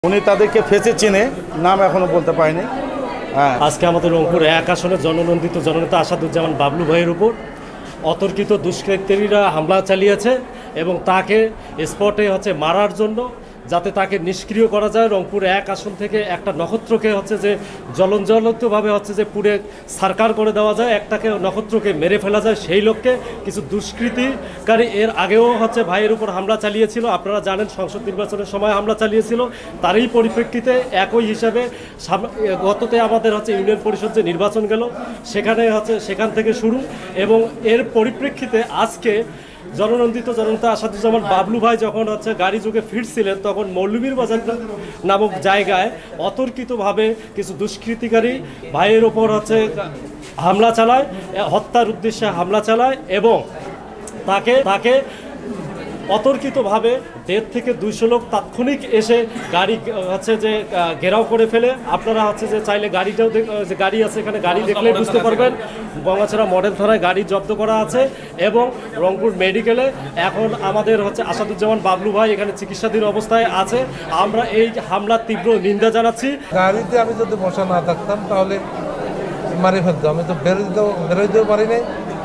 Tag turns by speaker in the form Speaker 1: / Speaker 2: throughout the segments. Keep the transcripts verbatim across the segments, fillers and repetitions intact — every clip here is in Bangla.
Speaker 1: উনি তাদেরকে ফেসে চেনে, নাম এখনো বলতে পারেনি।
Speaker 2: হ্যাঁ, আজকে আমাদের রংপুর এক আসনে জননন্দিত জননেতা আসাদুজ্জামান বাবলু ভাইয়ের উপর অতর্কিত দুষ্কৃতীরা হামলা চালিয়েছে এবং তাকে স্পটে হচ্ছে মারার জন্য, যাতে তাকে নিষ্ক্রিয় করা যায়, রংপুর এক আসন থেকে একটা নক্ষত্রকে হচ্ছে যে জ্বলনজ্বলিতভাবে হচ্ছে যে পুড়ে সারকার করে দেওয়া যায়, একটাকে নক্ষত্রকে মেরে ফেলা যায়, সেই লক্ষ্যে কিছু দুষ্কৃতিকারী এর আগেও হচ্ছে ভাইয়ের উপর হামলা চালিয়েছিল। আপনারা জানেন সংসদ নির্বাচনের সময় হামলা চালিয়েছিল। তারই পরিপ্রেক্ষিতে একই হিসাবে গততে আমাদের হচ্ছে ইউনিয়ন পরিষদ যে নির্বাচন গেল, সেখানে হচ্ছে সেখান থেকে শুরু, এবং এর পরিপ্রেক্ষিতে আজকে জননন্দিত জননেতা আসাদুজ্জামান বাবলু ভাই যখন হচ্ছে গাড়ি যুগে ফিরছিলেন, তখন মৌলভীর বাজার নামক জায়গায় অতর্কিতভাবে কিছু দুষ্কৃতিকারী ভাইয়ের ওপর হচ্ছে হামলা চালায়, হত্যার উদ্দেশ্যে হামলা চালায় এবং তাকে তাকে অতর্কিতভাবে দেড় থেকে দুইশো লোক তাৎক্ষণিক এসে গাড়ি হচ্ছে যে ঘেরাও করে ফেলে। আপনারা হচ্ছে যে চাইলে গাড়িটাও যে গাড়ি আছে এখানে গাড়ি দেখলেই বুঝতে পারবেন। গঙ্গাছড়া মডেল থানায় গাড়ি জব্দ করা আছে এবং রংপুর মেডিকেলে এখন আমাদের হচ্ছে আসাদুজ্জামান বাবলু ভাই এখানে চিকিৎসাধীন অবস্থায় আছে। আমরা এই হামলার তীব্র নিন্দা জানাচ্ছি।
Speaker 3: গাড়িতে আমি যদি বসা না থাকতাম তাহলে মারি ফেলতো, আমি তো বেরোতেও বেরোতেও পারি নাই।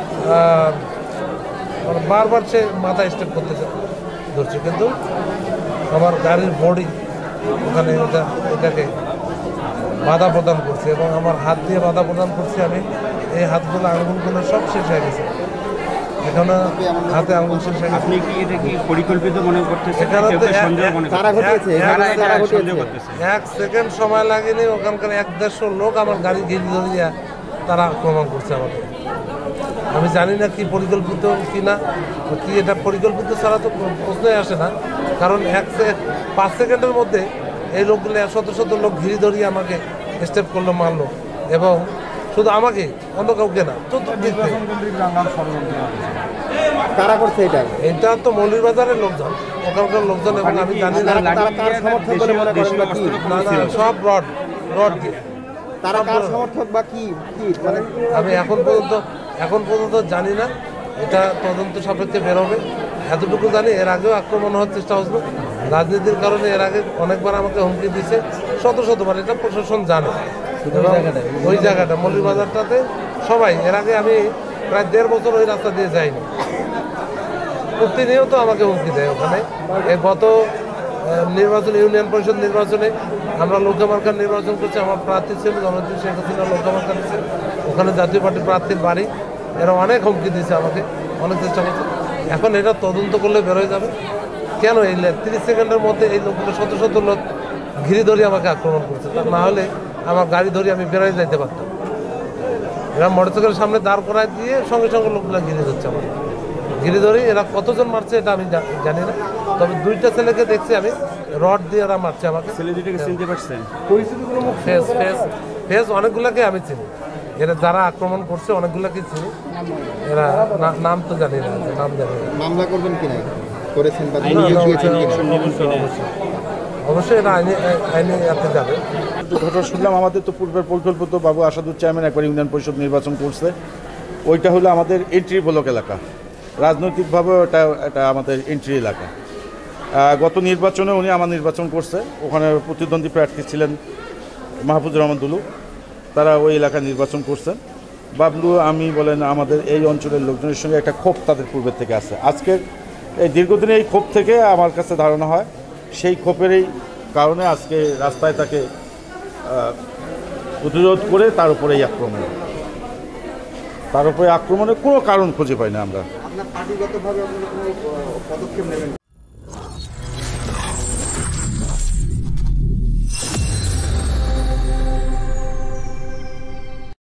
Speaker 3: বারবার সে মাথা স্টেপ করতে ধরছে, কিন্তু আমার গাড়ির বডি ওখানে এটা এটাকে বাধা প্রদান করছে এবং আমার হাত দিয়ে বাধা প্রদান করছে। আমি এই হাতগুলো আঙুলগুলো সব শেষ হয়ে গেছে, এখানে হাতে আঙুল শেষ হয়ে গেছে।
Speaker 4: আপনি কি এটা কি পরিকল্পিত মনে করতেছেন?
Speaker 3: এখানে এক সেকেন্ড সময় লাগেনি, ওখানকার এক দেড়শো লোক আমার গাড়ি ঘিরে ধরিয়া তারা আক্রমণ করছে আমাকে। আমি জানি না কি পরিকল্পিত কি না, কি এটা পরিকল্পিত ছাড়া তো প্রশ্নই আসে না, কারণ এক পাঁচ সেকেন্ডের মধ্যে এই লোকগুলো শত শত লোক ঘিরে ধরিয়ে আমাকে স্টেপ করলো, মারলো, এবং শুধু আমাকে, অন্য কাউকে না, চতুর্দিক থেকে।
Speaker 5: কারা করছে এটা?
Speaker 3: এটা তো মৌলির বাজারের লোকজন, ওখানকার লোকজন, এবং আমি জানি না, সব রড রড দিয়ে।
Speaker 5: তারা কার সমর্থক বা কি?
Speaker 3: আমি এখন পর্যন্ত এখন পর্যন্ত জানি না, এটা তদন্ত সাপেক্ষে বেরোবে। এতটুকু জানি এর আগেও আক্রমণ হওয়ার চেষ্টা হয়েছিল রাজনীতির কারণে, এর আগে অনেকবার আমাকে হুমকি দিচ্ছে, শত শতবার, এটা প্রশাসন জানে। ওই জায়গাটা মৌলির বাজারটাতে সবাই, এর আগে আমি প্রায় দেড় বছর ওই রাস্তা দিয়ে যাইনি, প্রতিনিয়ত আমাকে হুমকি দেয় ওখানে। এই গত নির্বাচন, ইউনিয়ন পরিষদ নির্বাচনে আমরা লক্ষ্যমার্কার নির্বাচন করছি, আমার প্রার্থী ছিল জননেত্রী শেখ হাসিনা, লক্ষ্যমার্কা দিচ্ছে, ওখানে জাতীয় পার্টির প্রার্থীর বাড়ি। এরা অনেক হুমকি দিয়েছে আমাকে, অনেক চেষ্টা করছে। এখন এটা তদন্ত করলে বেরোয় যাবে কেন এই তিরিশ সেকেন্ডের মধ্যে এই লোকগুলো শত শত লোক ঘিরে ধরে আমাকে আক্রমণ করছে। না হলে আমার গাড়ি ধরে আমি বেরোয় যাইতে পারতাম। এরা মোটরসাইকেলের সামনে দাঁড় করায় দিয়ে সঙ্গে সঙ্গে লোকগুলো ঘিরে ধরছে আমাকে, ঘিরে ধরে। এরা কতজন মারছে এটা আমি জানি না, তবে দুইটা ছেলেকে দেখছি আমি, রড দিয়ে এরা মারছে আমাকে।
Speaker 4: ছেলে দুইটাকে চিনতে পারছেন?
Speaker 3: ফেস ফেস ফেস অনেকগুলোকে আমি চিনি, এরা যারা আক্রমণ করছে অনেকগুলোকে চিনি, এরা নাম তো জানি না, নাম জানি না।
Speaker 5: মামলা করবেন কিনা, করেছেন বা
Speaker 3: অবশ্যই এটা আইনে আইনে এতে যাবে।
Speaker 1: ঘটনা শুনলাম, আমাদের তো পূর্বের পরিকল্পিত বাবু আসাদুজ্জামান একবার ইউনিয়ন পরিষদ নির্বাচন করছে, ওইটা হলো আমাদের এন্ট্রি ব্লক এলাকা, রাজনৈতিকভাবেও এটা এটা আমাদের এন্ট্রি এলাকা। গত নির্বাচনে উনি আমার নির্বাচন করছে, ওখানে প্রতিদ্বন্দ্বী প্রার্থী ছিলেন মাহফুজুর রহমান দুলু, তারা ওই এলাকায় নির্বাচন করছেন। বাবলু আমি বলেন আমাদের এই অঞ্চলের লোকজনের সঙ্গে একটা ক্ষোভ তাদের পূর্বের থেকে আছে। আজকের এই দীর্ঘদিনে এই ক্ষোভ থেকে আমার কাছে ধারণা হয় সেই ক্ষোভেরই কারণে আজকে রাস্তায় তাকে প্রতিরোধ করে তার উপরে এই আক্রমণ, তার উপরে আক্রমণের কোনো কারণ খুঁজে পাই না আমরা।
Speaker 5: আপনার পার্টিগতভাবে আপনি কোনো পদক্ষেপ নেবেন?